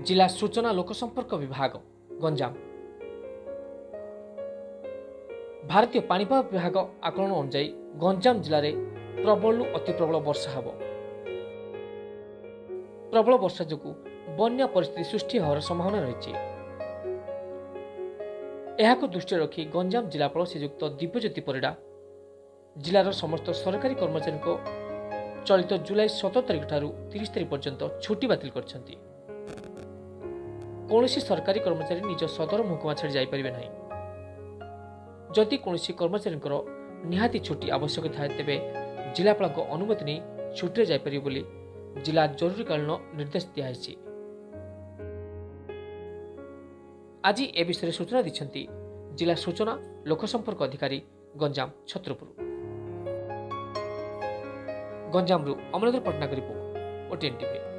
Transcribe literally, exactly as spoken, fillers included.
जिला सूचना लोकसंपर्क विभाग गंजाम। भारतीय पाणीपाग विभाग आकलन अनुसार गंजाम जिले में प्रबल अति प्रबल वर्षा हेब। प्रबल वर्षा जो बन्या परिस्थिति सृष्टि होवार संभावना रही। यह दृष्टि रखी गंजाम जिलापाल श्रीयुक्त दिव्यज्योति परिड़ा जिलार समस्त सरकारी कर्मचारी चलित जुलाई सतर तारिख ठारू तीस तारिख पर्यंत छुट्टी बातिल करछंती। कौनसी सरकारी कर्मचारी निज सदर महकुमा छाड़ी जापर ना। जदि कौनसी कर्मचारी निहाती छुट्टी आवश्यक थाए तेबे जिलापाल अनुमति नहीं छुट्टी जापर बोली जिला जरूरीकालीन निर्देश दिखाई। आज ए विषय सूचना दी जिला सूचना लोकसंपर्क अधिकारी Ganjam Chhatrapur. Ganjam Amarendra Patnaik report OTN TV.